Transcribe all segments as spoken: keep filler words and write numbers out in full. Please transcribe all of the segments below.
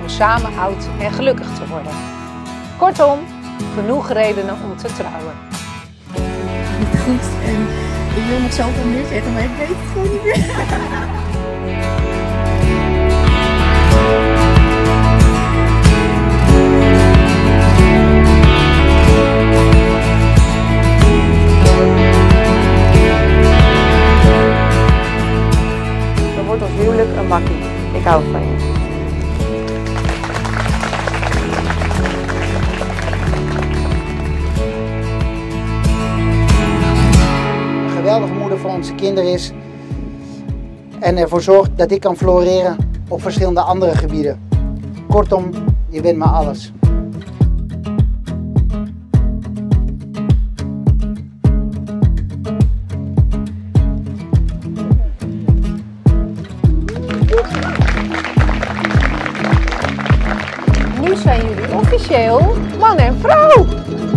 om samen oud en gelukkig te worden. Kortom, genoeg redenen om te trouwen. Niet goed en ik wil nog zoveel meer zeggen, maar ik weet het gewoon niet meer. Dan wordt ons huwelijk een makkie. Ik hou van je. Geweldige moeder voor onze kinderen is en ervoor zorgt dat ik kan floreren op verschillende andere gebieden. Kortom, je bent maar alles. Nu zijn jullie officieel man en vrouw!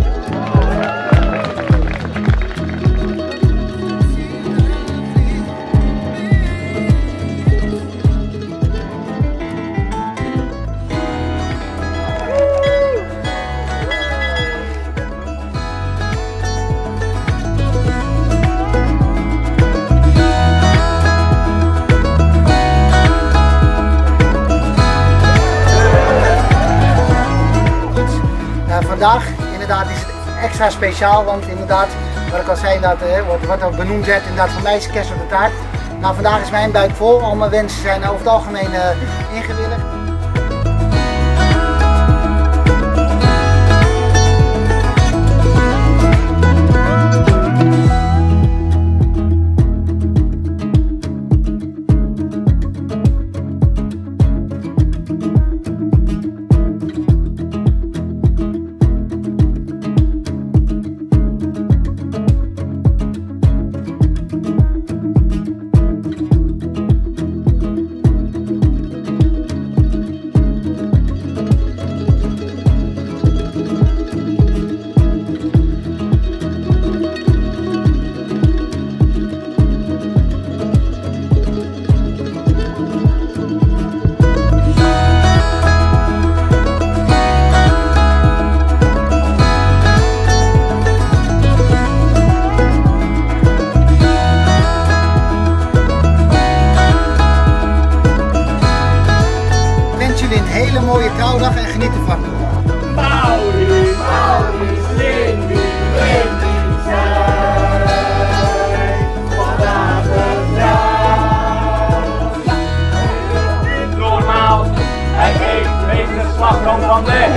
Vandaag inderdaad is het extra speciaal, want inderdaad, wat ik al zei, dat, wat, wat er benoemd werd, inderdaad voor mij is kerst op de taart. Nou, vandaag is mijn buik vol, al mijn wensen zijn over het algemeen uh, ingewilligd. Een hele mooie trouwdag en geniet ervan. Maurice, Maurice, Lindy, Lindy zijn vandaag getrouwd. Niet normaal, hij heeft de meeste slagroom van de